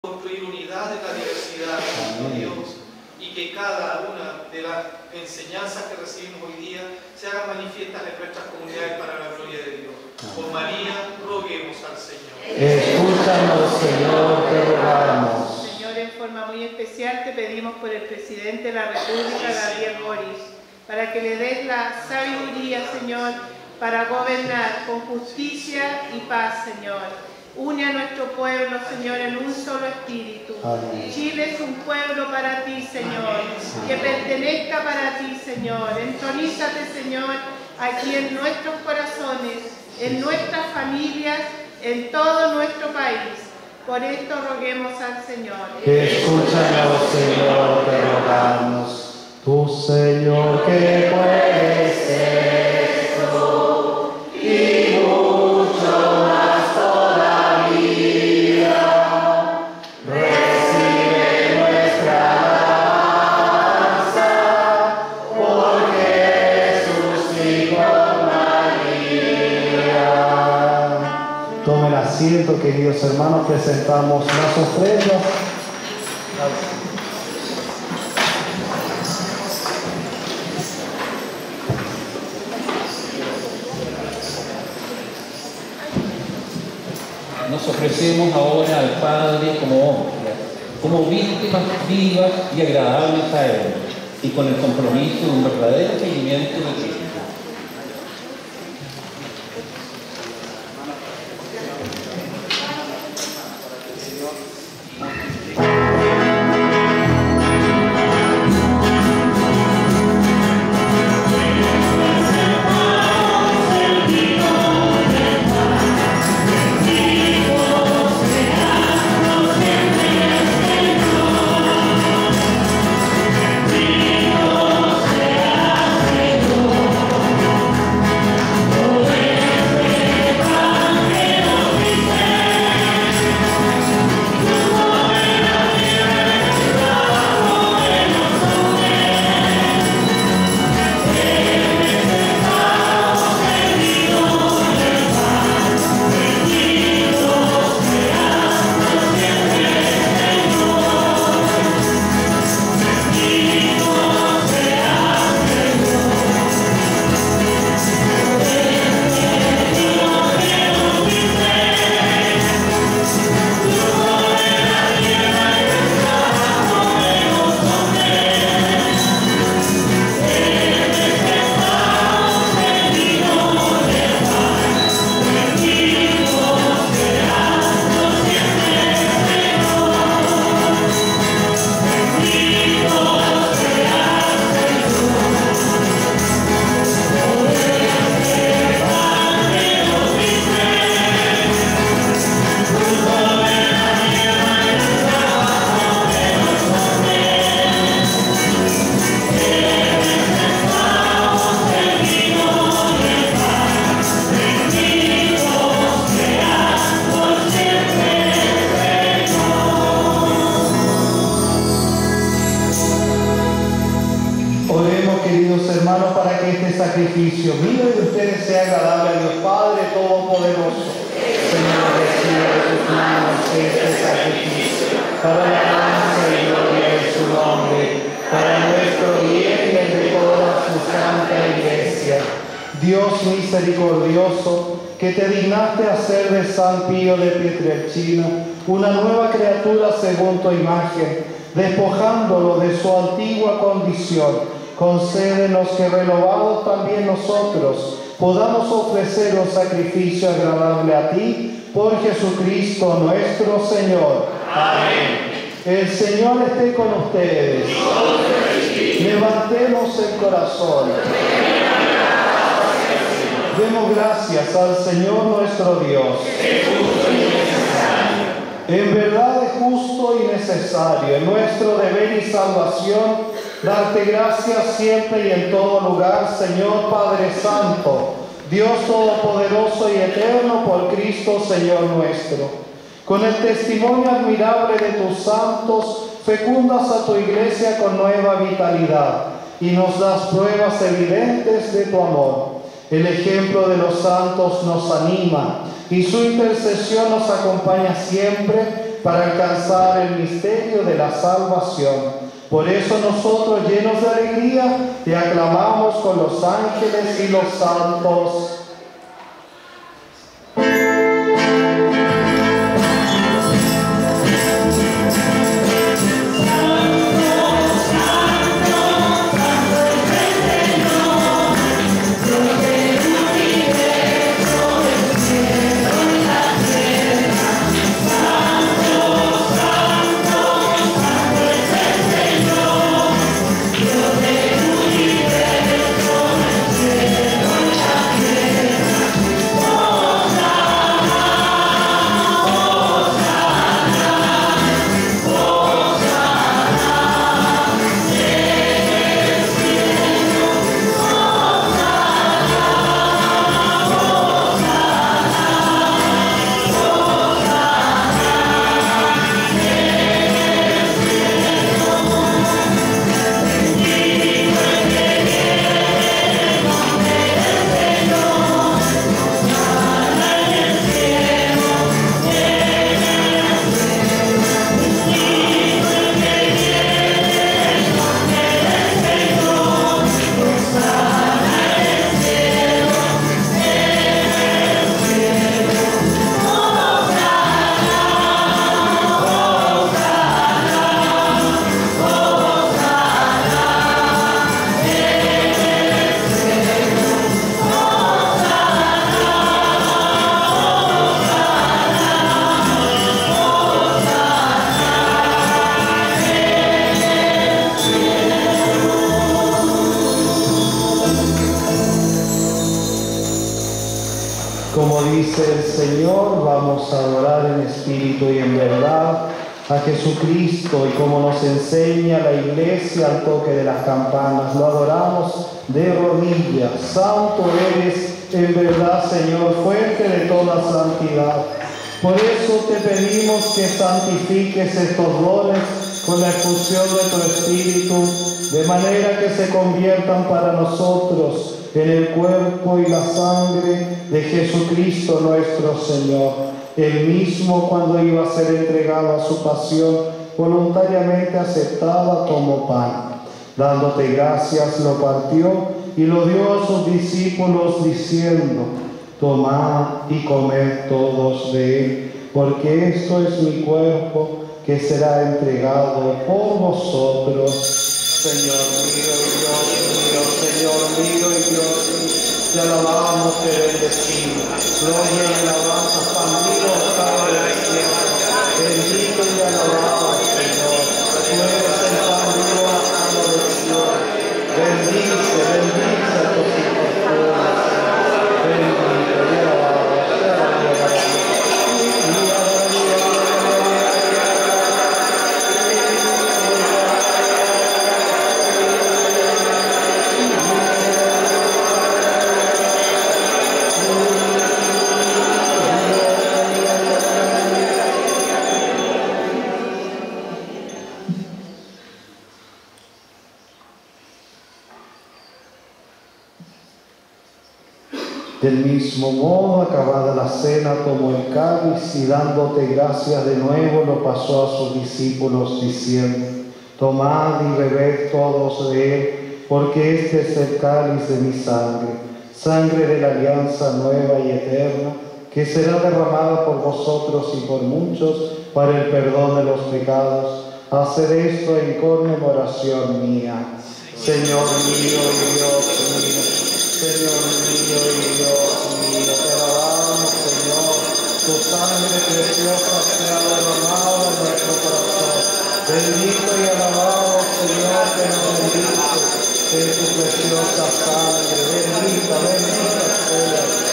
construir unidad en la diversidad, Dios, y que cada una de las enseñanzas que recibimos hoy día se hagan manifiestas en nuestras comunidades para la gloria de Dios. Por María, roguemos al Señor. Escúchanos, Señor, te rogamos. Señor, en forma muy especial te pedimos por el presidente de la República, Gabriel Boric, para que le des la sabiduría, Señor, para gobernar con justicia y paz, Señor. Une a nuestro pueblo, Señor, en un solo espíritu. Amén. Chile es un pueblo para ti, Señor, que pertenezca para ti, Señor. Entronízate, Señor, aquí en nuestros corazones, en nuestras familias, en todo nuestro país. Por esto roguemos al Señor. Escúchanos, Señor, te rogamos. Tú, Señor, que puedes esto y mucho más todavía. Recibe nuestra alabanza por Jesús y por María. Tomen asiento, queridos hermanos, presentamos las ofrendas. Nos ofrecemos ahora al Padre como hostia, como víctimas vivas y agradables a Él, y con el compromiso de un verdadero seguimiento de Cristo. Sacrificio mío y de ustedes sea agradable a Dios Padre Todopoderoso. Señor, recibe de sus manos este sacrificio para la alabanza y gloria de su nombre, para nuestro bien y el de toda su santa iglesia. Dios misericordioso, que te dignaste hacer de San Pío de Pietrelcina una nueva criatura según tu imagen, despojándolo de su antigua condición, concédenos que renovados también nosotros podamos ofrecer un sacrificio agradable a ti por Jesucristo nuestro Señor. Amén. El Señor esté con ustedes. Levantemos el corazón. Demos gracias al Señor nuestro Dios. En verdad es justo y necesario, en nuestro deber y salvación, darte gracias siempre y en todo lugar, Señor Padre Santo, Dios Todopoderoso y Eterno, por Cristo Señor nuestro. Con el testimonio admirable de tus santos, fecundas a tu iglesia con nueva vitalidad y nos das pruebas evidentes de tu amor. El ejemplo de los santos nos anima y su intercesión nos acompaña siempre para alcanzar el misterio de la salvación. Por eso nosotros, llenos de alegría, te aclamamos con los ángeles y los santos. Como dice el Señor, vamos a adorar en espíritu y en verdad a Jesucristo, y como nos enseña la Iglesia al toque de las campanas, lo adoramos de rodillas. Santo eres en verdad, Señor, fuente de toda santidad. Por eso te pedimos que santifiques estos dones con la efusión de tu Espíritu, de manera que se conviertan para nosotros en el cuerpo y la sangre de Jesucristo nuestro Señor. Él mismo, cuando iba a ser entregado a su pasión, voluntariamente aceptaba como pan. Dándote gracias, lo partió y lo dio a sus discípulos, diciendo: tomad y comed todos de él, porque esto es mi cuerpo, que será entregado por vosotros. Señor mío y Dios mío, Señor mío y Dios mío, te alabamos, te bendecimos. Gloria y alabanza, expandido Padre del cielo. Bendito y alabado, Señor. Tú eres el pan vivo bajado del cielo. Bendice a tus hijos pueblos. Bendito y alabado, te alabamos. Del mismo modo, acabada la cena, tomó el cáliz y dándote gracias de nuevo, lo pasó a sus discípulos, diciendo: tomad y bebed todos de él, porque este es el cáliz de mi sangre, sangre de la alianza nueva y eterna, que será derramada por vosotros y por muchos para el perdón de los pecados. Haced esto en conmemoración mía. Señor mío y Dios mío, Señor mío y Dios mío, te alabamos, Señor. Tu sangre preciosa sea derramada en nuestro corazón. Bendito y alabado, Señor, que nos bendice en tu preciosa sangre. Bendita, bendita sea.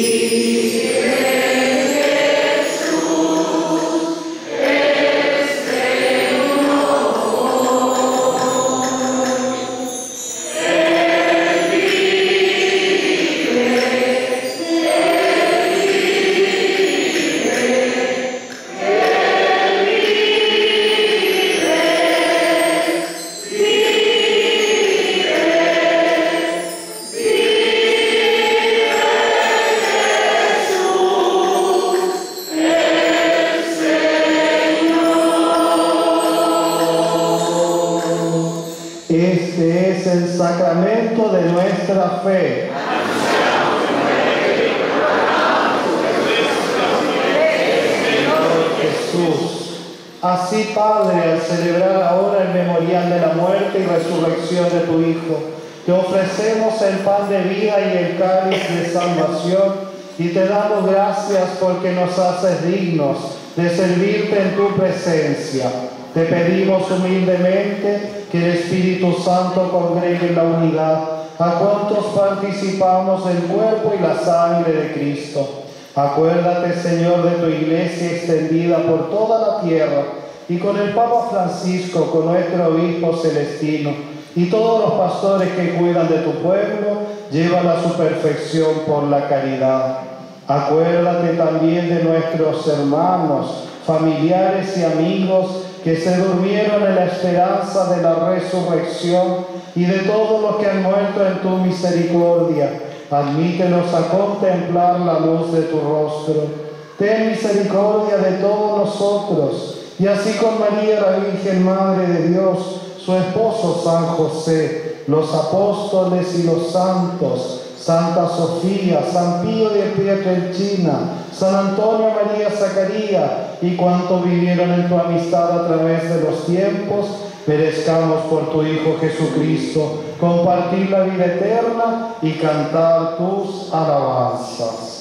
Este es el sacramento de nuestra fe. Jesús. Así, Padre, al celebrar ahora el memorial de la muerte y resurrección de tu Hijo, te ofrecemos el pan de vida y el cáliz de salvación y te damos gracias porque nos haces dignos de servirte en tu presencia. Te pedimos humildemente que el Espíritu Santo congregue en la unidad a cuantos participamos del cuerpo y la sangre de Cristo. Acuérdate, Señor, de tu iglesia extendida por toda la tierra y con el Papa Francisco, con nuestro obispo Celestino y todos los pastores que cuidan de tu pueblo, llévala a su perfección por la caridad. Acuérdate también de nuestros hermanos, familiares y amigos que se durmieron en la esperanza de la resurrección y de todos los que han muerto en tu misericordia. Admítelos a contemplar la luz de tu rostro. Ten misericordia de todos nosotros, y así con María, la Virgen Madre de Dios, su esposo San José, los apóstoles y los santos, Santa Sofía, San Pío de Pietrelcina, San Antonio María Zacarías y cuantos vivieron en tu amistad a través de los tiempos, merezcamos por tu Hijo Jesucristo compartir la vida eterna y cantar tus alabanzas.